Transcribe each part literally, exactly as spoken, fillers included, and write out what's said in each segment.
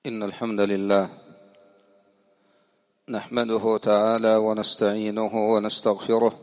إن الحمد لله نحمده تعالى ونستعينه ونستغفره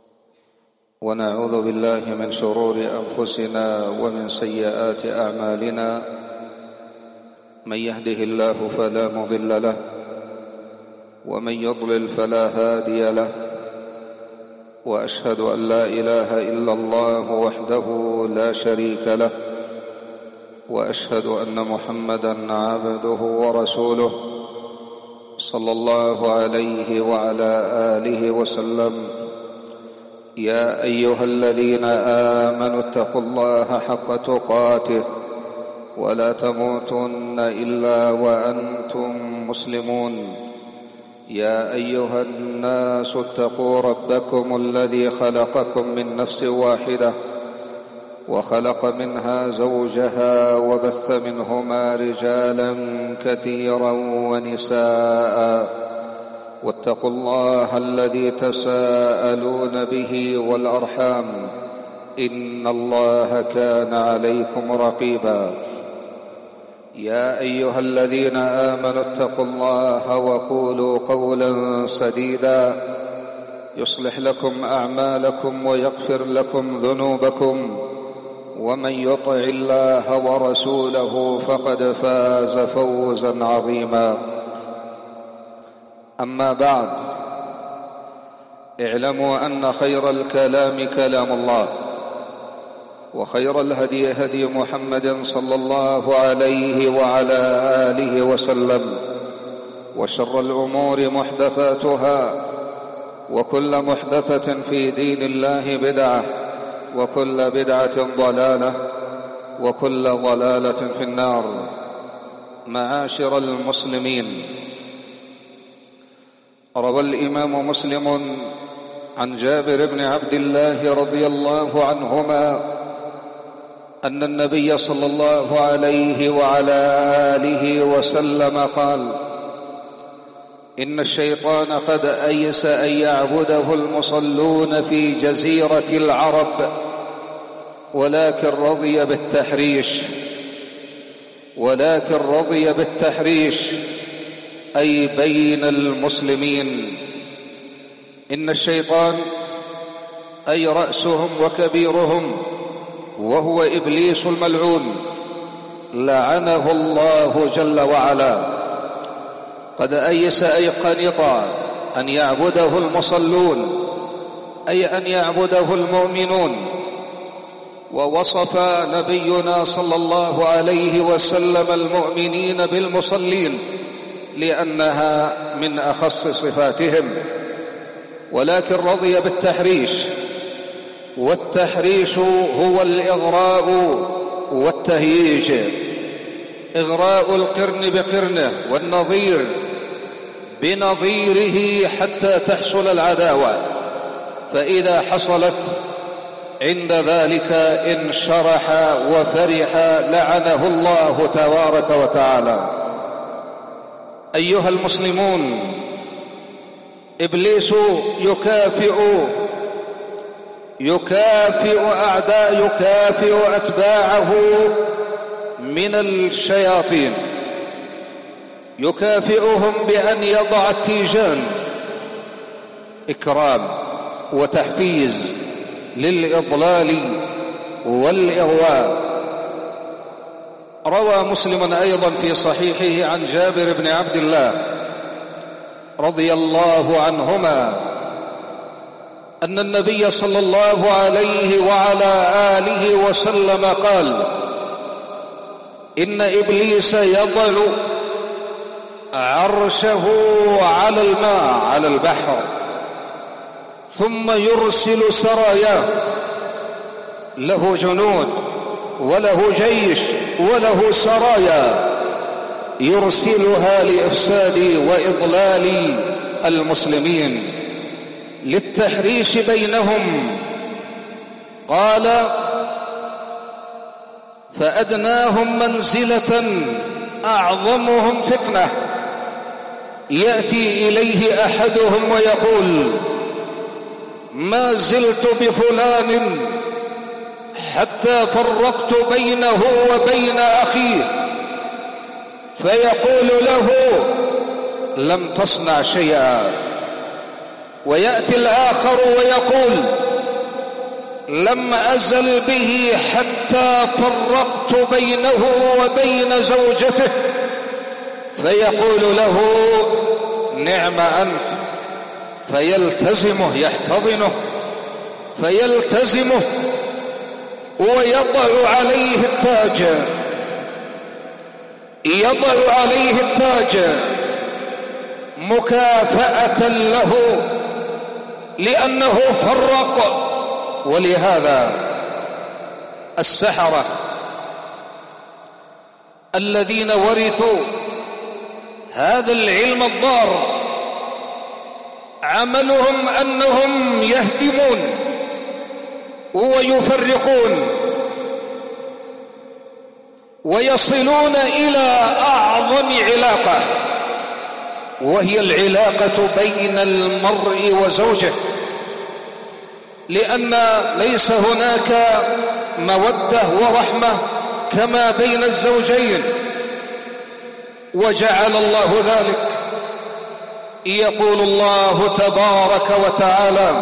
ونعوذ بالله من شرور أنفسنا ومن سيئات أعمالنا. من يهده الله فلا مضل له ومن يضلل فلا هادي له، وأشهد أن لا إله إلا الله وحده لا شريك له، وأشهد أن محمدًا عبده ورسوله صلى الله عليه وعلى آله وسلم. يا أيها الذين آمنوا اتقوا الله حق تقاته ولا تموتن إلا وأنتم مسلمون. يا أيها الناس اتقوا ربكم الذي خلقكم من نفس واحدة وخلق منها زوجها وبث منهما رجالا كثيرا ونساء، واتقوا الله الذي تساءلون به والأرحام إن الله كان عليكم رقيبا. يا أيها الذين آمنوا اتقوا الله وقولوا قولا سديدا يصلح لكم أعمالكم ويغفر لكم ذنوبكم، ومن يطع الله ورسوله فقد فاز فوزا عظيما. أما بعد، اعلموا أن خير الكلام كلام الله، وخير الهدي هدي محمد صلى الله عليه وعلى آله وسلم، وشر الأمور محدثاتها، وكل محدثة في دين الله بدعة، وكل بدعة ضلالة، وكل ضلالة في النار. معاشر المسلمين، روى الإمام مسلم عن جابر بن عبد الله رضي الله عنهما أن النبي صلى الله عليه وعلى آله وسلم قال: إن الشيطان قد أيس أن يعبده المصلون في جزيرة العرب، ولكن رضي بالتحريش ولكن رضي بالتحريش أي بين المسلمين. إن الشيطان أي رأسهم وكبيرهم وهو إبليس الملعون لعنه الله جل وعلا، قد أيس أي قنط أن يعبده المصلون، أي أن يعبده المؤمنون. ووصف نبينا صلى الله عليه وسلم المؤمنين بالمصلين لأنها من أخص صفاتهم، ولكن رضي بالتحريش، والتحريش هو الإغراء والتهييج، إغراء القرن بقرنه والنظير بنظيره حتى تحصل العداوة، فإذا حصلت عند ذلك انشرح وفرح لعنه الله تبارك وتعالى. أيها المسلمون، إبليس يكافئ يكافئ أعداء يكافئ أتباعه من الشياطين، يكافئهم بأن يضع التيجان إكرام وتحفيز للإضلال والإغواء. روى مسلم أيضا في صحيحه عن جابر بن عبد الله رضي الله عنهما أن النبي صلى الله عليه وعلى آله وسلم قال: إن إبليس يضع عرشه على الماء على البحر، ثم يرسل سراياه، له جنود وله جيش وله سرايا يرسلها لإفساد وإضلال المسلمين، للتحريش بينهم. قال: فأدناهم منزلة أعظمهم فتنة، يأتي إليه أحدهم ويقول: ما زلت بفلان حتى فرقت بينه وبين أخيه، فيقول له لم تصنع شيئا، ويأتي الآخر ويقول لم أزل به حتى فرقت بينه وبين زوجته، فيقول له نعم أنت، فيلتزمه يحتضنه فيلتزمه ويضع عليه التاج يضع عليه التاج مكافأة له لأنه فرق. ولهذا السحرة الذين ورثوا هذا العلم الضار عملهم أنهم يهدمون ويفرقون ويصلون إلى أعظم علاقة، وهي العلاقة بين المرء وزوجه، لأن ليس هناك مودة ورحمة كما بين الزوجين. وجعل الله ذلك، يقول الله تبارك وتعالى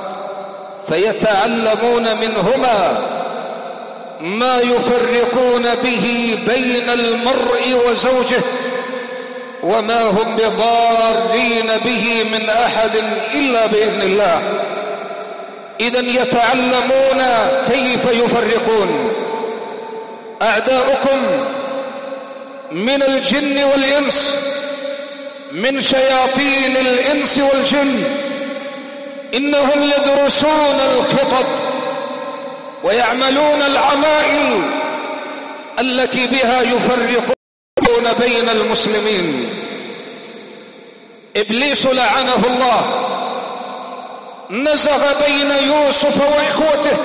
فيتعلمون منهما ما يفرقون به بين المرء وزوجه وما هم بضارين به من أحد إلا بإذن الله. إذن يتعلمون كيف يفرقون. أعداؤكم من الجن والإنس، من شياطين الإنس والجن، إنهم يدرسون الخطط ويعملون العمائل التي بها يفرقون بين المسلمين. إبليس لعنه الله نزغ بين يوسف وإخوته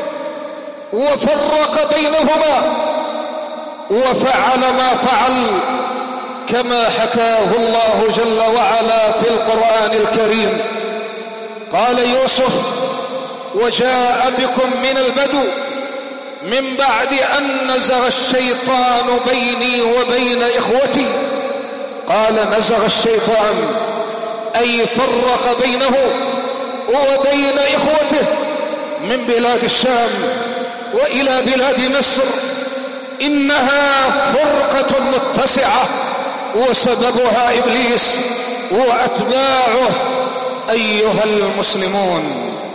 وفرق بينهما وفعل ما فعل كما حكاه الله جل وعلا في القرآن الكريم. قال يوسف وجاء بكم من البدو من بعد أن نزغ الشيطان بيني وبين إخوتي. قال نزغ الشيطان أي فرق بينه وبين إخوته من بلاد الشام وإلى بلاد مصر. إنها فرقة متسعة وسببها إبليس وأتباعه. أيها المسلمون،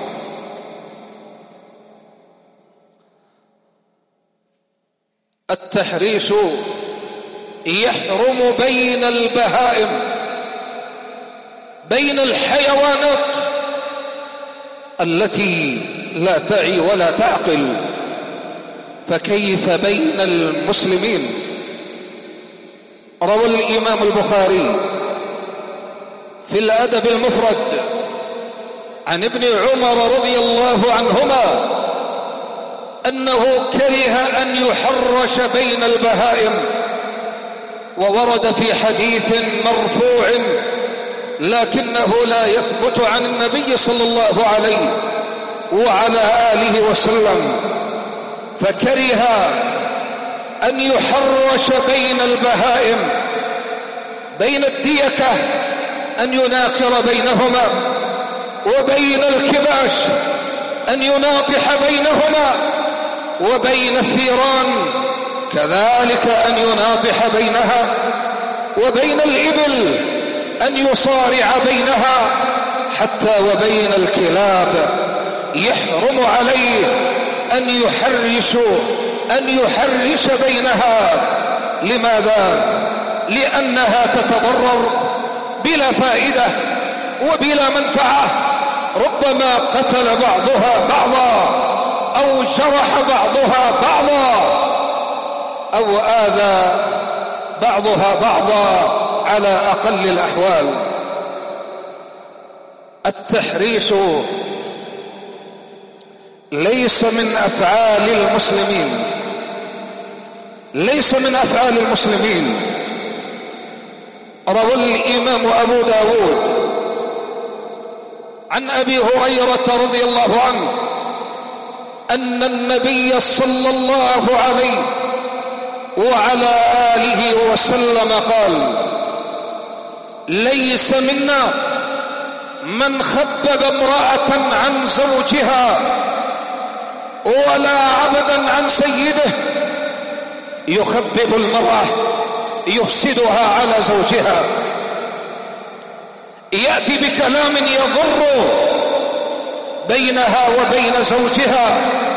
التحريش يحرم بين البهائم، بين الحيوانات التي لا تعي ولا تعقل، فكيف بين المسلمين؟ روى الإمام البخاري في الأدب المفرد عن ابن عمر رضي الله عنهما أنه كره أن يحرش بين البهائم، وورد في حديث مرفوع لكنه لا يثبت عن النبي صلى الله عليه وعلى آله وسلم، فكره أن يحرش بين البهائم، بين الديكة أن يناقر بينهما، وبين الكباش أن يناطح بينهما، وبين الثيران كذلك أن يناطح بينها، وبين الإبل أن يصارع بينها، حتى وبين الكلاب يحرم عليه أن يحرش أن يحرش بينها. لماذا؟ لأنها تتضرر بلا فائدة وبلا منفعة، ربما قتل بعضها بعضا أو جرح بعضها بعضا أو آذى بعضها بعضا على أقل الأحوال. التحريش ليس من أفعال المسلمين، ليس من أفعال المسلمين. روى الإمام أبو داود عن أبي هريرة رضي الله عنه أن النبي صلى الله عليه وعلى آله وسلم قال: ليس منا من خبب امرأة عن زوجها ولا عبدا عن سيده. يخبب المرأة يفسدها على زوجها، يأتي بكلام يضر بينها وبين زوجها.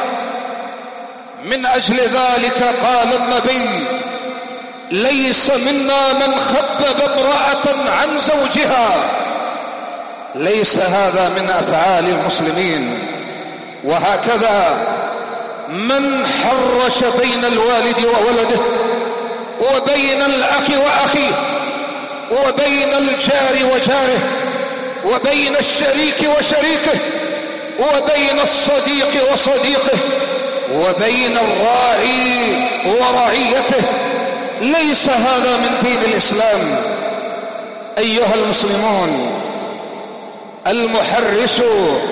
من أجل ذلك قال النبي: ليس منا من خبب امرأة عن زوجها. ليس هذا من أفعال المسلمين. وهكذا من حرش بين الوالد وولده، وبين الأخ وأخيه، وبين الجار وجاره، وبين الشريك وشريكه، وبين الصديق وصديقه، وبين الراعي ورعيته، ليس هذا من دين الإسلام. أيها المسلمون، المحرش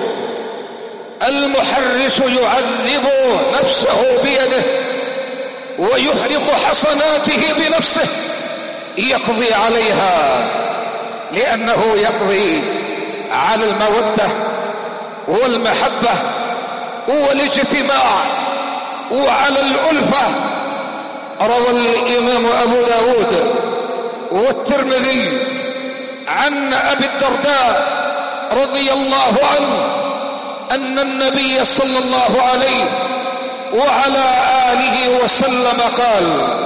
المحرش يعذب نفسه بيده ويحرق حسناته بنفسه، يقضي عليها، لأنه يقضي على المودة والمحبة والاجتماع وعلى الألفة. روى الإمام أبو داود والترمذي عن أبي الدرداء رضي الله عنه أن النبي صلى الله عليه وعلى آله وسلم قال: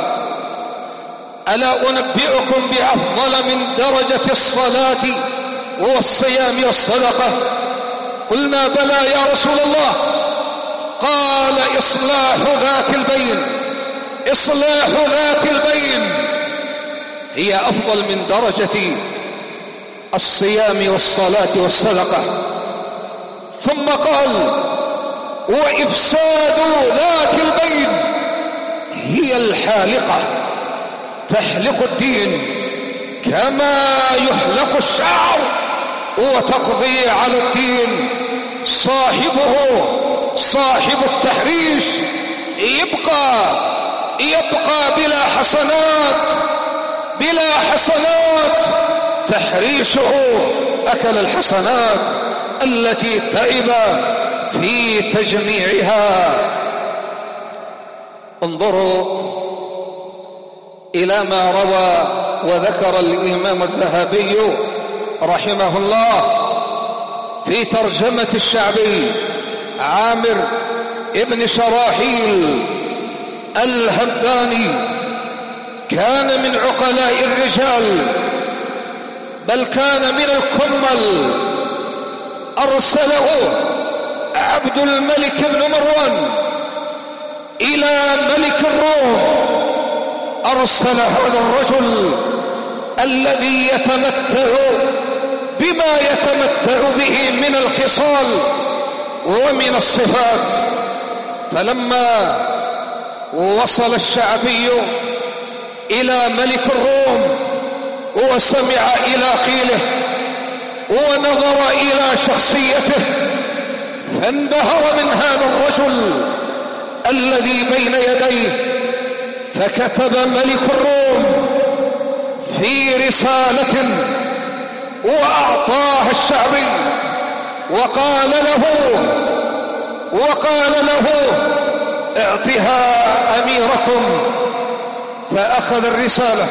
ألا أنبئكم بأفضل من درجة الصلاة والصيام والصدقة؟ قلنا: بلى يا رسول الله. قال: إصلاح ذات البين. إصلاح ذات البين هي أفضل من درجة الصيام والصلاة والصدقة. ثم قال: وإفساد ذات البين هي الحالقة، تحلق الدين كما يحلق الشعر وتقضي على الدين. صاحبه صاحب التحريش يبقى يبقى بلا حسنات بلا حسنات. تحريشه أكل الحسنات التي تعب في تجميعها. انظروا إلى ما روى وذكر الإمام الذهبي رحمه الله في ترجمة الشعبي عامر ابن شراحيل الهمداني. كان من عقلاء الرجال، بل كان من الكمل. أرسله عبد الملك بن مروان إلى ملك الروم. أرسل هذا الرجل الذي يتمتع بما يتمتع به من الخصال ومن الصفات. فلما وصل الشعبي إلى ملك الروم وسمع إلى قيله ونظر إلى شخصيته، فانبهر من هذا الرجل الذي بين يديه. فكتب ملك الروم في رسالة وأعطاها الشعبي وقال له وقال له اعطها أميركم. فأخذ الرسالة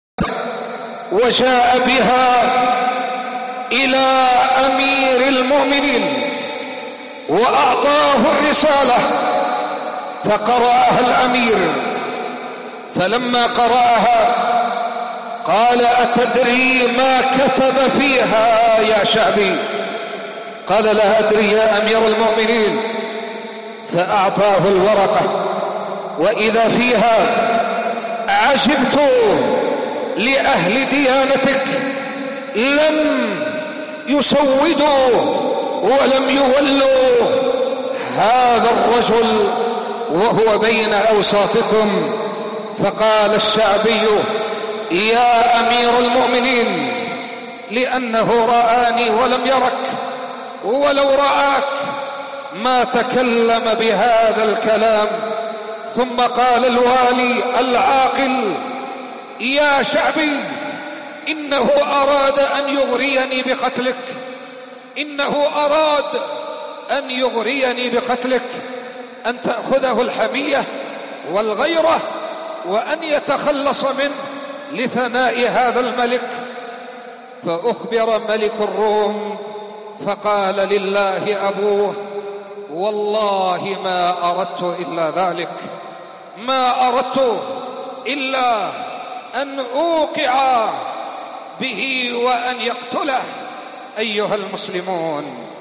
وجاء بها إلى أمير المؤمنين وأعطاه الرسالة، فقرأها الأمير. فلما قرأها قال: أتدري ما كتب فيها يا شعبي؟ قال: لا أدري يا أمير المؤمنين. فأعطاه الورقة، وإذا فيها: عجبت لأهل ديانتك، لم يسودوا ولم يولوا هذا الرجل وهو بين أوساطكم. فقال الشعبي: يا أمير المؤمنين، لأنه رآني ولم يرك، ولو رآك ما تكلم بهذا الكلام. ثم قال الوالي العاقل: يا شعبي، إنه أراد أن يغريني بقتلك، إنه أراد أن يغريني بقتلك، أن تأخذه الحمية والغيرة وأن يتخلص منه لثناء هذا الملك. فأخبر ملك الروم فقال لله أبوه: والله ما أردت إلا ذلك، ما أردت إلا أن أوقع به وأن يقتله. أيها المسلمون،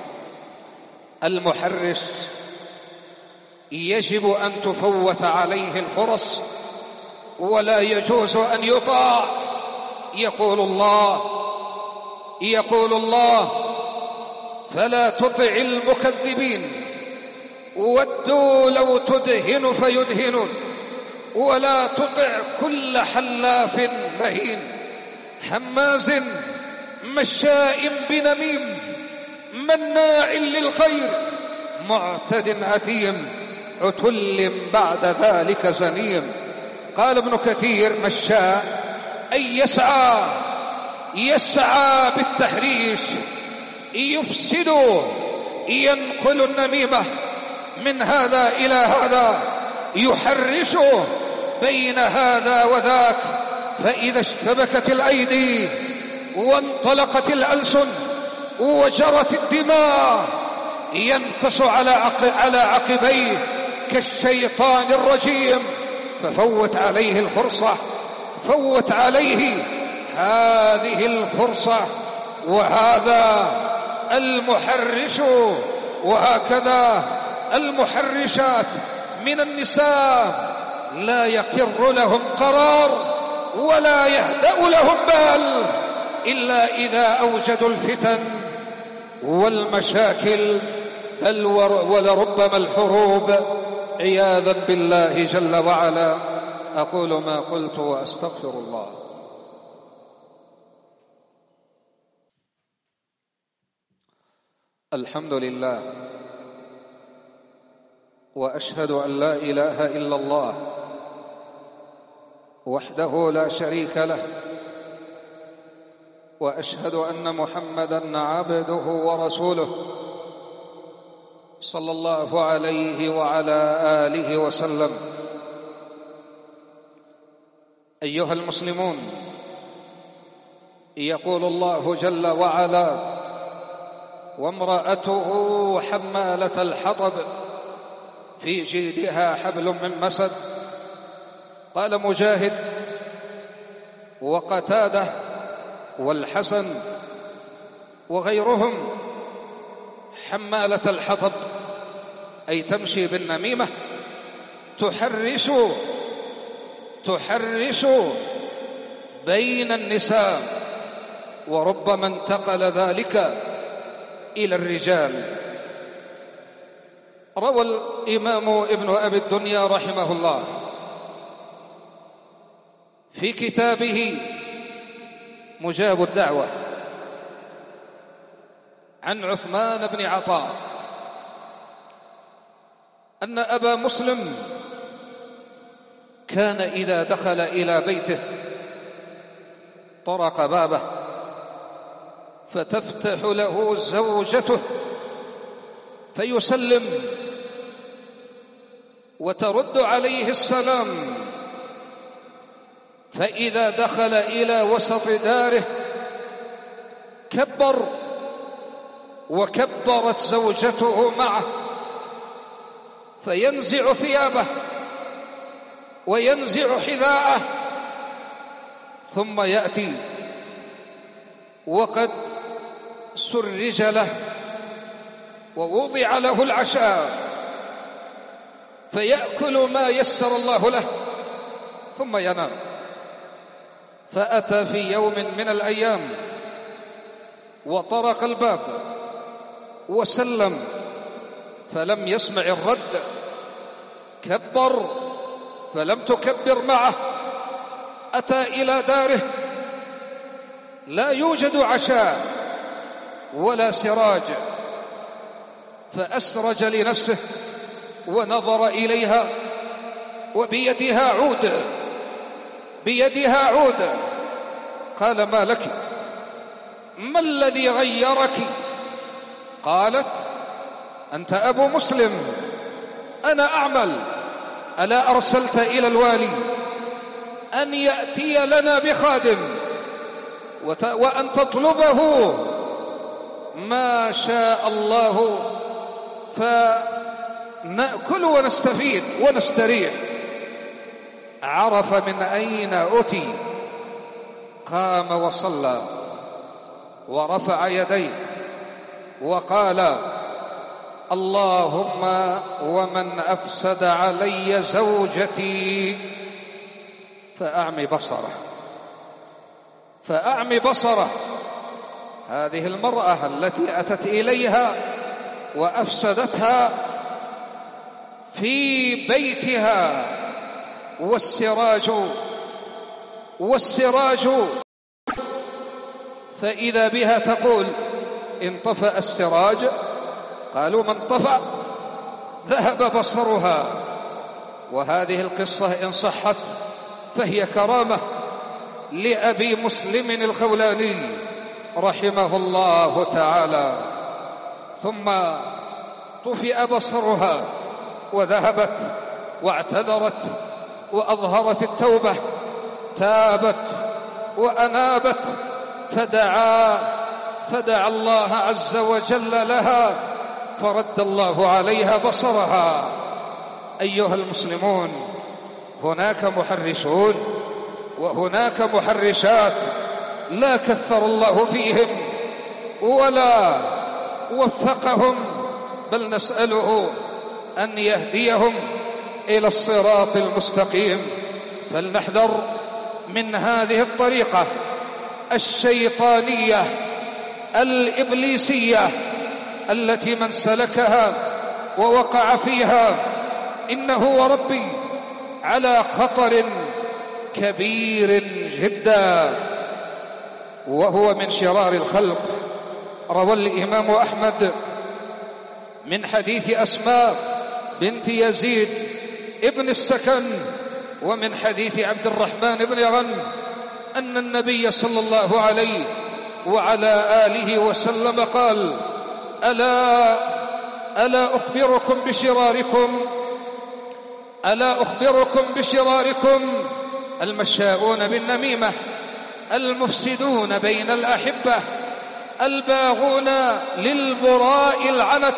المحرش يجب أن تفوت عليه الفرص ولا يجوز أن يطاع. يقول الله يقول الله: فلا تطع المكذبين ودوا لو تدهن فيدهنون ولا تطع كل حلاف مهين هماز مشاء بنميم مناع للخير معتد أثيم عتل بعد ذلك زنيم. قال ابن كثير: مشاء أي يسعى يسعى بالتحريش، يفسد، ينقل النميمة من هذا إلى هذا، يحرش بين هذا وذاك. فإذا اشتبكت الأيدي وانطلقت الألسن وجرت الدماء ينكص على عقبيه كالشيطان الرجيم. ففوت عليه الفرصة، فوت عليه هذه الفرصة. وهذا المحرش، وهكذا المحرشات من النساء لا يقر لهم قرار ولا يهدأ لهم بال إلا إذا أوجدوا الفتن والمشاكل، بل ولربما الحروب، عياذا بالله جل وعلا. أقول ما قلت وأستغفر الله. الحمد لله، وأشهد أن لا إله إلا الله وحده لا شريك له، وأشهد أن محمدًا عبده ورسوله صلى الله عليه وعلى آله وسلم. أيها المسلمون، يقول الله جل وعلا: وامرأته حمالة الحطب في جيدها حبل من مسد. قال مجاهد وقتادة والحسن وغيرهم: حمالة الحطب أي تمشي بالنميمة، تحرش تحرش بين النساء، وربما انتقل ذلك إلى الرجال. روى الإمام ابن أبي الدنيا رحمه الله في كتابه مجاب الدعوة عن عثمان بن عطاء أن أبا مسلم كان إذا دخل إلى بيته طرق بابه فتفتح له زوجته فيسلم وترد عليه السلام، فإذا دخل إلى وسط داره كبر وكبرت زوجته معه، فينزع ثيابه وينزع حذاءه، ثم يأتي وقد سرج له ووضع له العشاء فيأكل ما يسر الله له ثم ينام. فأتى في يوم من الأيام وطرق الباب وسلم فلم يسمع الرد، كبر فلم تكبر معه، أتى إلى داره لا يوجد عشاء ولا سراج، فأسرج لنفسه ونظر إليها وبيدها عود بيدها عود. قال: ما لك؟ ما الذي غيرك؟ قالت: أنت أبو مسلم، أنا أعمل، ألا أرسلت إلى الوالي أن يأتي لنا بخادم وأن تطلبه ما شاء الله فنأكل ونستفيد ونستريح. عرف من أين أتي، قام وصلى ورفع يديه وقال: اللهم ومن أفسد علي زوجتي فأعمي بصره فأعمي بصره. هذه المرأة التي أتت إليها وأفسدتها في بيتها، والسراج والسراج فإذا بها تقول: انطفأ السراج. قالوا: من طفأ؟ ذهب بصرها. وهذه القصة إن صحت فهي كرامة لأبي مسلم الخولاني رحمه الله تعالى. ثم طفئ بصرها وذهبت واعتذرت وأظهرت التوبة، تابت وأنابت، فدعا فدعا الله عز وجل لها فرد الله عليها بصرها. أيها المسلمون، هناك محرشون وهناك محرشات لا كثر الله فيهم ولا وفقهم، بل نسأله أن يهديهم إلى الصراط المستقيم. فلنحذر من هذه الطريقة الشيطانية الإبليسية التي من سلكها ووقع فيها إنه وربي على خطر كبير جدا، وهو من شرار الخلق. روى الإمام أحمد من حديث أسماء بنت يزيد ابن السكن ومن حديث عبد الرحمن بن غنم أن النبي صلى الله عليه وعلى آله وسلم قال: ألا ألا أخبركم بشراركم ألا أخبركم بشراركم المشاؤون بالنميمة، المفسدون بين الأحبة، الباغون للبراء العنت،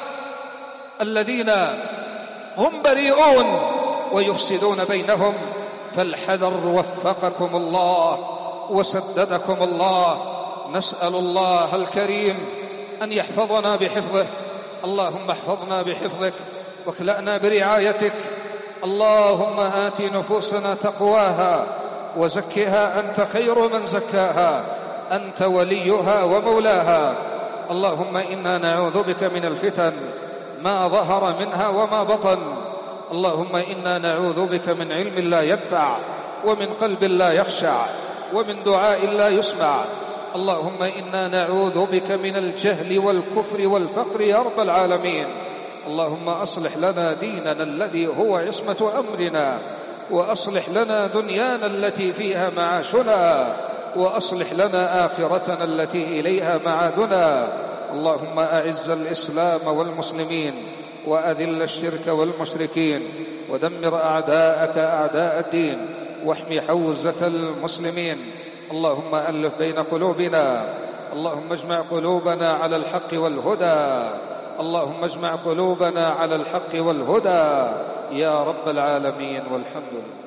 الذين هم بريئون ويفسدون بينهم. فالحذر، وفقكم الله وسددكم الله. نسأل الله الكريم أن يحفظنا بحفظه. اللهم احفظنا بحفظك واكلأنا برعايتك. اللهم آت نفوسنا تقواها وزكها أنت خير من زكاها، أنت وليها ومولاها. اللهم إنا نعوذ بك من الفتن ما ظهر منها وما بطن. اللهم إنا نعوذ بك من علم لا ينفع ومن قلب لا يخشع ومن دعاء لا يسمع. اللهم إنا نعوذ بك من الجهل والكفر والفقر يا رب العالمين. اللهم أصلح لنا ديننا الذي هو عصمة أمرنا، وأصلح لنا دنيانا التي فيها معاشنا، وأصلح لنا آخرتنا التي إليها معادنا. اللهم أعز الإسلام والمسلمين، وأذل الشرك والمشركين، ودمر أعداءك أعداء الدين، واحمي حوزة المسلمين. اللهم ألف بين قلوبنا، اللهم اجمع قلوبنا على الحق والهدى، اللهم اجمع قلوبنا على الحق والهدى يا رب العالمين، والحمد لله.